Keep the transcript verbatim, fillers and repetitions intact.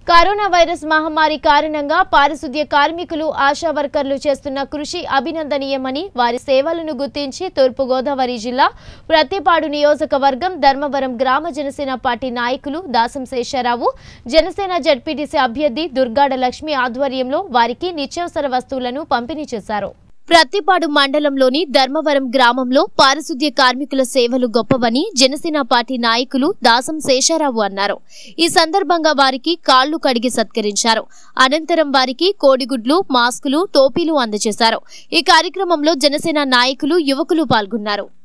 Corona virus మహమ్మారి కారణంగా పారిశుద్ధ్య కార్మికులు ఆశా వర్కర్లు చేస్తున్న కృషి అభినందనీయమని వారి సేవలను గుర్తించి తూర్పు గోదావరి జిల్లా ప్రత్తిపాడు నియోజకవర్గం ధర్మవరం గ్రామ జనసేన పార్టీ నాయకులు దాసం శేషారావు జనసేన జెడ్పీటీసీ అభ్యర్థి దుర్గాడ లక్ష్మి ఆధ్వర్యంలో వారికి నిత్యావసర వస్తువులను పంపిణీ చేశారు. ప్రత్తిపాడు మండలంలోని ధర్మవరం గ్రామంలో పారిశుద్ధ్య కార్మికుల సేవలు గొప్పవని జనసేన పార్టీ నాయకులు దాసం శేషారావు అన్నారు. ఈ సందర్భంగా వారికి కాళ్లు కడిగి సత్కరించారు. అనంతరం వారికి కోడిగుడ్లు, మాస్కులు, టోపీలు అందజేశారు. ఈ కార్యక్రమంలో జనసేన నాయకులు, యువకులు పాల్గొన్నారు.